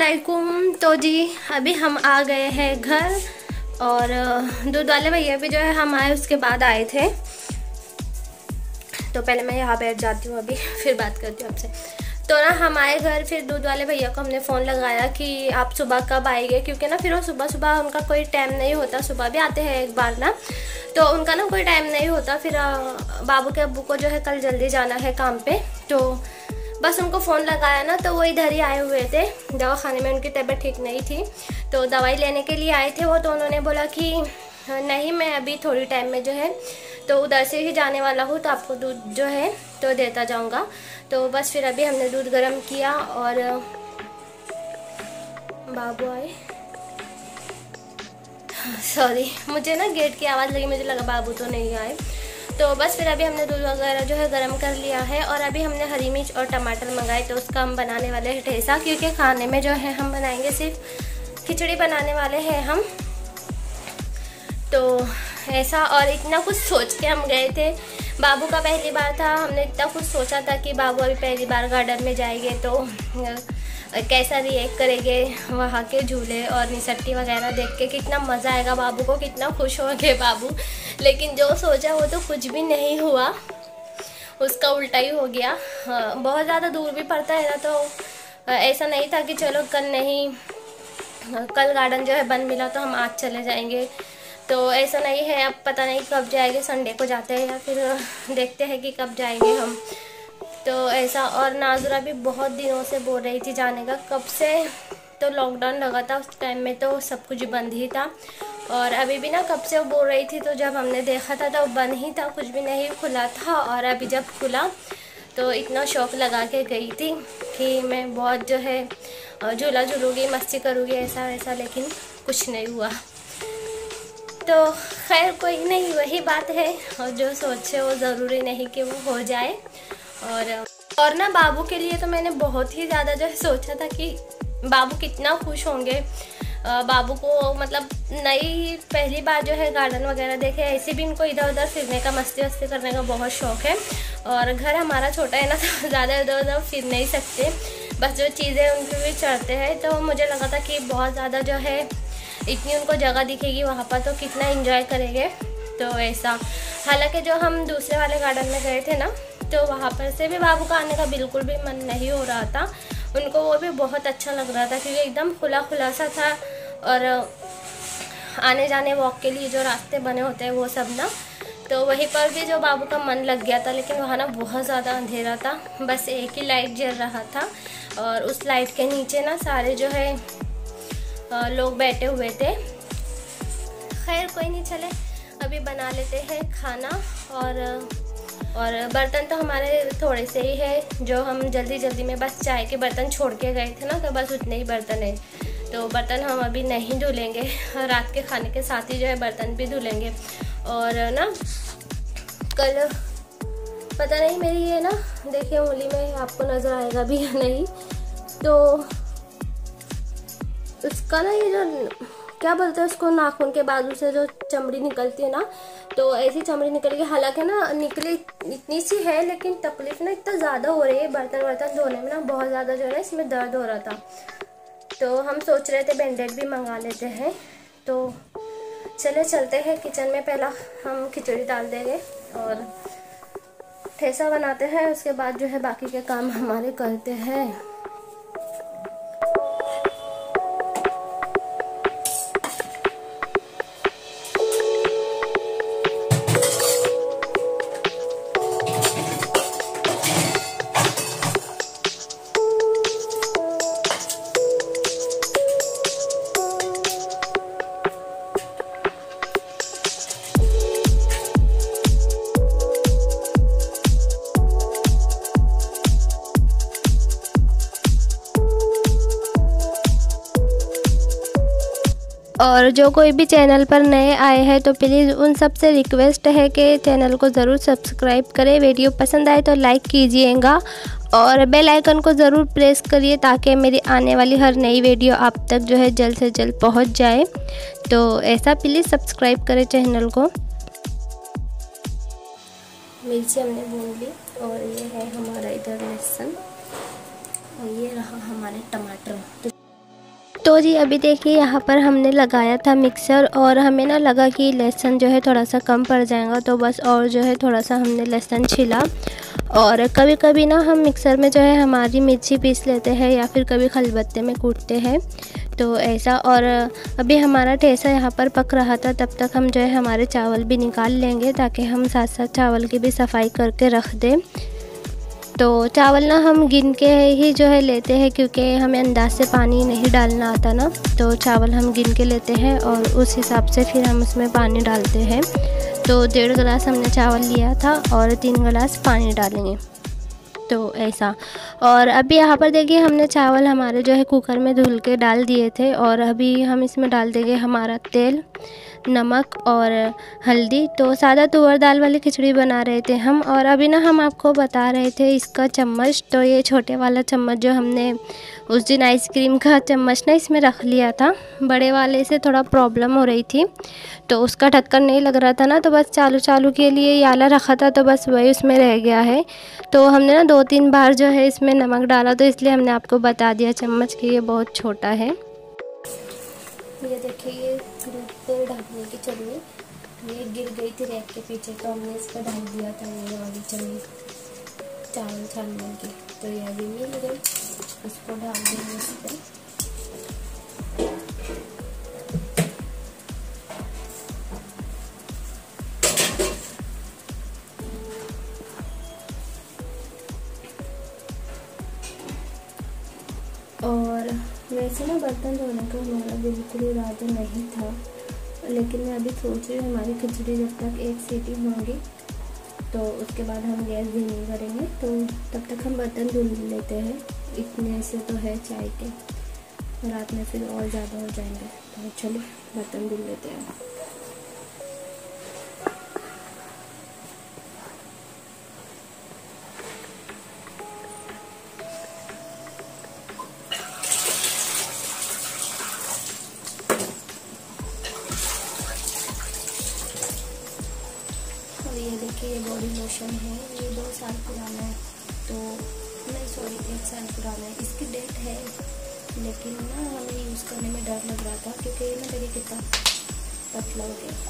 अस्सलामुअलैकुम। तो जी अभी हम आ गए हैं घर और दूध वाले भैया भी जो है हम आए उसके बाद आए थे। तो पहले मैं यहाँ बैठ जाती हूँ, अभी फिर बात करती हूँ आपसे। तो ना हम आए घर, फिर दूध वाले भैया को हमने फ़ोन लगाया कि आप सुबह कब आएंगे, क्योंकि ना फिर वो सुबह सुबह उनका कोई टाइम नहीं होता। सुबह भी आते हैं एक बार ना, तो उनका ना कोई टाइम नहीं होता। फिर बाबू के अब्बू को जो है कल जल्दी जाना है काम पे, तो बस उनको फ़ोन लगाया ना तो वो इधर ही आए हुए थे। दवाखाने में उनकी तबीयत ठीक नहीं थी तो दवाई लेने के लिए आए थे वो। तो उन्होंने बोला कि नहीं मैं अभी थोड़ी टाइम में जो है तो उधर से ही जाने वाला हूँ, तो आपको दूध जो है तो देता जाऊँगा। तो बस फिर अभी हमने दूध गर्म किया और बाबू आए। सॉरी, मुझे ना गेट की आवाज़ लगी, मुझे लगा बाबू तो नहीं आए। तो बस फिर अभी हमने दूध वगैरह जो है गर्म कर लिया है और अभी हमने हरी मिर्च और टमाटर मंगाए, तो उसका हम बनाने वाले हैं ठेसा, क्योंकि खाने में जो है हम बनाएंगे सिर्फ खिचड़ी बनाने वाले हैं हम। तो ऐसा, और इतना कुछ सोच के हम गए थे। बाबू का पहली बार था, हमने इतना कुछ सोचा था कि बाबू अभी पहली बार गार्डन में जाएंगे तो कैसा रिएक्ट करेंगे वहाँ के झूले और निसट्टी वगैरह देख के, कितना मज़ा आएगा बाबू को, कितना खुश होंगे बाबू। लेकिन जो सोचा वो तो कुछ भी नहीं हुआ, उसका उल्टा ही हो गया। बहुत ज़्यादा दूर भी पड़ता है ना, तो ऐसा नहीं था कि चलो कल गार्डन जो है बंद मिला तो हम आज चले जाएंगे, तो ऐसा नहीं है। अब पता नहीं कब जाएंगे, संडे को जाते हैं या फिर देखते हैं कि कब जाएंगे हम। तो ऐसा, और नाजुरा भी बहुत दिनों से बोल रही थी जाने का, कब से तो लॉकडाउन लगा था उस टाइम में तो सब कुछ बंद ही था, और अभी भी ना कब से वो बोल रही थी। तो जब हमने देखा था तो बंद ही था, कुछ भी नहीं खुला था। और अभी जब खुला तो इतना शौक लगा के गई थी कि मैं बहुत जो है झूला झूलूँगी, मस्ती करूँगी, ऐसा वैसा, लेकिन कुछ नहीं हुआ। तो खैर कोई नहीं, वही बात है, और जो सोचे वो ज़रूरी नहीं कि वो हो जाए। और ना बाबू के लिए तो मैंने बहुत ही ज़्यादा जो है सोचा था कि बाबू कितना खुश होंगे। बाबू को मतलब नई पहली बार जो है गार्डन वगैरह देखे, ऐसे भी इनको इधर उधर फिरने का, मस्ती वस्ती करने का बहुत शौक़ है। और घर हमारा छोटा है ना, तो ज़्यादा इधर उधर फिर नहीं सकते, बस जो चीज़ें उनके भी चढ़ते हैं। तो मुझे लगा था कि बहुत ज़्यादा जो है इतनी उनको जगह दिखेगी वहाँ पर तो कितना एंजॉय करेंगे। तो ऐसा, हालांकि जो हम दूसरे वाले गार्डन में गए थे ना, तो वहाँ पर से भी बाबू का आने का बिल्कुल भी मन नहीं हो रहा था। उनको वो भी बहुत अच्छा लग रहा था क्योंकि एकदम खुला खुला सा था, और आने जाने वॉक के लिए जो रास्ते बने होते हैं वो सब ना, तो वहीं पर भी जो बाबू का मन लग गया था। लेकिन वहाँ ना बहुत ज़्यादा अंधेरा था, बस एक ही लाइट जल रहा था, और उस लाइट के नीचे ना सारे जो है लोग बैठे हुए थे। खैर कोई नहीं, चले अभी बना लेते हैं खाना। और बर्तन तो हमारे थोड़े से ही है, जो हम जल्दी जल्दी में बस चाय के बर्तन छोड़ के गए थे ना, तो बस उतने ही बर्तन है। तो बर्तन हम अभी नहीं धुलेंगे, रात के खाने के साथ ही जो है बर्तन भी धुलेंगे। और ना कल पता नहीं मेरी ये ना देखिए उंगली में आपको नज़र आएगा भी या नहीं, तो उसका ना ये जो क्या बोलते हैं उसको, नाखून के बाजू से जो चमड़ी निकलती है ना, तो ऐसी चमड़ी निकल गई। हालांकि ना निकली इतनी सी है, लेकिन तकलीफ ना इतना ज़्यादा हो रही है बर्तन धोने में ना, बहुत ज़्यादा जो है ना इसमें दर्द हो रहा था। तो हम सोच रहे थे बैंडेड भी मंगा लेते हैं। तो चले चलते हैं किचन में, पहला हम खिचड़ी डाल देंगे और ठेसा बनाते हैं, उसके बाद जो है बाकी के काम हमारे करते हैं। और जो कोई भी चैनल पर नए आए हैं तो प्लीज़ उन सब से रिक्वेस्ट है कि चैनल को ज़रूर सब्सक्राइब करें। वीडियो पसंद आए तो लाइक कीजिएगा और बेल आइकन को ज़रूर प्रेस करिए ताकि मेरी आने वाली हर नई वीडियो आप तक जो है जल्द से जल्द पहुंच जाए। तो ऐसा प्लीज़ सब्सक्राइब करें चैनल को। मिर्ची हमने भून ली और ये है हमारा इधर लहसुन और ये रहा हमारे टमाटर। तो जी अभी देखिए यहाँ पर हमने लगाया था मिक्सर, और हमें ना लगा कि लहसुन जो है थोड़ा सा कम पड़ जाएगा, तो बस और जो है थोड़ा सा हमने लहसुन छिला। और कभी कभी ना हम मिक्सर में जो है हमारी मिर्ची पीस लेते हैं, या फिर कभी खलबत्ते में कूटते हैं, तो ऐसा। और अभी हमारा ठेसा यहाँ पर पक रहा था, तब तक हम जो है हमारे चावल भी निकाल लेंगे, ताकि हम साथ साथ चावल की भी सफाई करके रख दें। तो चावल ना हम गिन के ही जो है लेते हैं, क्योंकि हमें अंदाज से पानी नहीं डालना आता ना, तो चावल हम गिन के लेते हैं और उस हिसाब से फिर हम उसमें पानी डालते हैं। तो 1.5 गिलास हमने चावल लिया था और 3 गिलास पानी डालेंगे, तो ऐसा। और अभी यहाँ पर देखिए हमने चावल हमारे जो है कुकर में धुल के डाल दिए थे, और अभी हम इसमें डाल देंगे हमारा तेल, नमक और हल्दी। तो सादा तुअर दाल वाली खिचड़ी बना रहे थे हम, और अभी ना हम आपको बता रहे थे इसका चम्मच। तो ये छोटे वाला चम्मच जो हमने उस दिन आइसक्रीम का चम्मच ना इसमें रख लिया था, बड़े वाले से थोड़ा प्रॉब्लम हो रही थी, तो उसका ढक्कन नहीं लग रहा था ना, तो बस चालू के लिए ये आला रखा था, तो बस वही उसमें रह गया है। तो हमने ना 2-3 बार जो है इसमें नमक डाला, तो इसलिए हमने आपको बता दिया चम्मच कि ये बहुत छोटा है। ये देखिए ये पर ढकने की चलिए, ये गिर गई थी रैक के पीछे, तो हमने इस पर ढक दिया था ये वाली चम्मच चावल छानने की, तो ये अभी मिल गई, इसको ढक देंगे इस पर। और वैसे ना बर्तन धोने का हमारा बिल्कुल इरादा नहीं था, लेकिन मैं अभी सोच रही हूँ हमारी खिचड़ी जब तक 1 सीटी होंगी तो उसके बाद हम गैस धीमी करेंगे, तो तब तक हम बर्तन धुल लेते हैं। इतने से तो है चाय के, रात में फिर और ज़्यादा हो जाएंगे, तो चलिए बर्तन धुल लेते हैं। ये देखिए ये बॉडी लोशन है, ये 2 साल पुराना है, तो नहीं सॉरी 1 साल पुराना है, इसकी डेट है, लेकिन ना हमें यूज़ करने में डर लग रहा था, क्योंकि ये ना देखिए कितना पतला हो गया,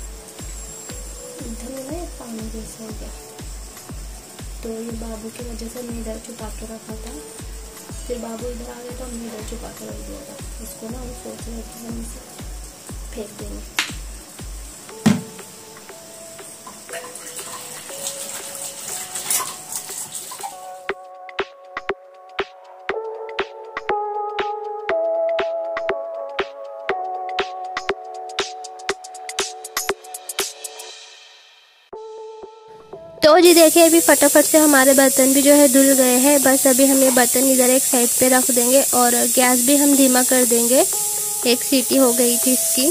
इधर ना पानी जैसा हो गया। तो ये बाबू की वजह से मैं इधर छुपा के रखा था, फिर बाबू इधर आ गया तो हमने इधर छुपा के रख दिया था। इसको ना हम सोच रहे थे हम इसे फेंक देंगे। तो जी देखिए अभी फटाफट से हमारे बर्तन भी जो है धुल गए हैं, बस अभी हम ये बर्तन इधर एक साइड पे रख देंगे, और गैस भी हम धीमा कर देंगे, 1 सीटी हो गई थी इसकी।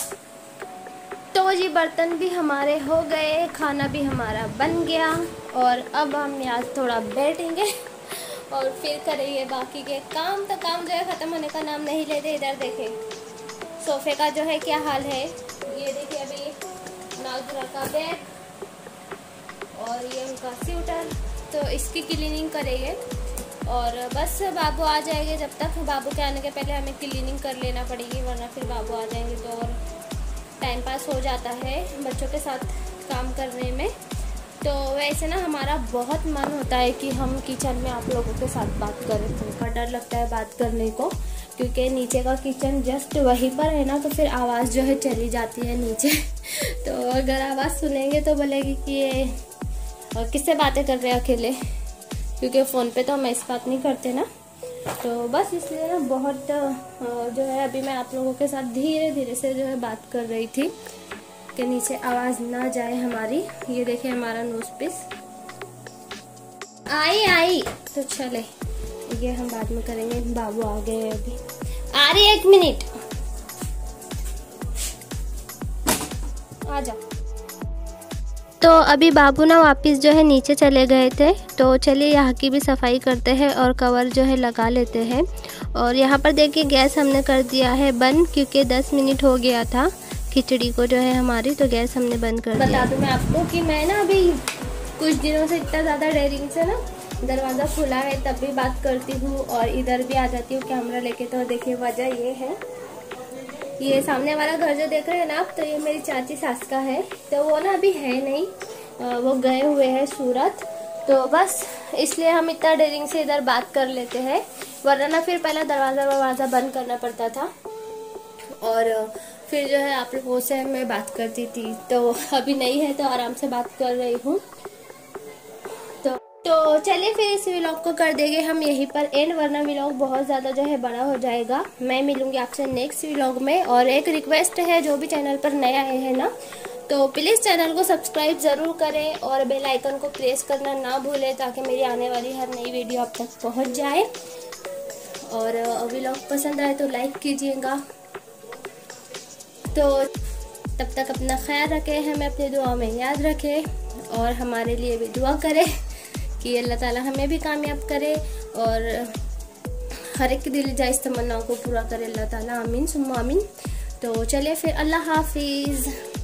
तो जी बर्तन भी हमारे हो गए, खाना भी हमारा बन गया, और अब हम यहाँ थोड़ा बैठेंगे और फिर करेंगे बाकी के काम। तो काम जो है ख़त्म होने का नाम नहीं लेते। इधर देखें सोफ़े का जो है क्या हाल है, ये देखिए अभी नाज़ुरा का बैग और ये उनका स्वेटर, तो इसकी क्लीनिंग करेंगे, और बस बाबू आ जाएंगे। जब तक बाबू के आने के पहले हमें क्लीनिंग कर लेना पड़ेगी, वरना फिर बाबू आ जाएंगे तो और टाइम पास हो जाता है बच्चों के साथ काम करने में। तो वैसे ना हमारा बहुत मन होता है कि हम किचन में आप लोगों के साथ बात करें, थोड़ा डर लगता है बात करने को, क्योंकि नीचे का किचन जस्ट वहीं पर है ना, तो फिर आवाज़ जो है चली जाती है नीचे तो अगर आवाज़ सुनेंगे तो बोलेगी कि ये और किससे बातें कर रहे हैं अकेले, क्योंकि फ़ोन पे तो हम ऐसी बात नहीं करते ना। तो बस इसलिए ना बहुत जो है अभी मैं आप लोगों के साथ धीरे धीरे से जो है बात कर रही थी कि नीचे आवाज़ ना जाए हमारी। ये देखिए हमारा नोज पीस आई तो चले, ये हम बाद में करेंगे। बाबू आ गए, अभी आ रही, 1 मिनट आ जा। तो अभी बाबू ना वापस जो है नीचे चले गए थे, तो चलिए यहाँ की भी सफाई करते हैं और कवर जो है लगा लेते हैं। और यहाँ पर देखिए गैस हमने कर दिया है बंद, क्योंकि 10 मिनट हो गया था खिचड़ी को जो है हमारी, तो गैस हमने बंद कर दिया। बता दूँ मैं आपको कि मैं ना अभी कुछ दिनों से इतना ज़्यादा डेयरिंग से ना दरवाज़ा खुला है तब भी बात करती हूँ और इधर भी आ जाती हूँ कैमरा लेके। तो देखिए वजह ये है, ये सामने वाला घर जो देख रहे हैं ना आप, तो ये मेरी चाची सास का है। तो वो ना अभी है नहीं, वो गए हुए हैं सूरत। तो बस इसलिए हम इतना देरी से इधर बात कर लेते हैं, वरना ना फिर पहले दरवाज़ा बंद करना पड़ता था और फिर जो है आप लोगों से मैं बात करती थी। तो अभी नहीं है तो आराम से बात कर रही हूँ। तो चलिए फिर इस व्लॉग को कर देंगे हम यहीं पर एंड, वरना व्लॉग बहुत ज़्यादा जो है बड़ा हो जाएगा। मैं मिलूंगी आपसे नेक्स्ट व्लॉग में। और एक रिक्वेस्ट है, जो भी चैनल पर नए आए हैं ना, तो प्लीज़ चैनल को सब्सक्राइब ज़रूर करें और बेल आइकन को प्रेस करना ना भूलें, ताकि मेरी आने वाली हर नई वीडियो आप तक पहुँच जाए। और व्लॉग पसंद आए तो लाइक कीजिएगा। तो तब तक अपना ख्याल रखें, हमें अपनी दुआ में याद रखें और हमारे लिए भी दुआ करें कि अल्लाह ताला हमें भी कामयाब करे और हर एक दिल जायज़ तमन्नाओं को पूरा करे अल्लाह ताला। आमीन सुम्मा आमीन। तो चलिए फिर, अल्लाह हाफिज़।